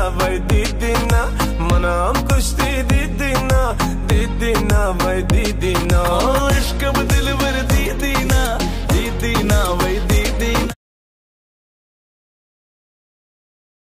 भाई दीदी ना मना हम कुश्ती दीदी ना भाई दीदी ना इश्क दिल भर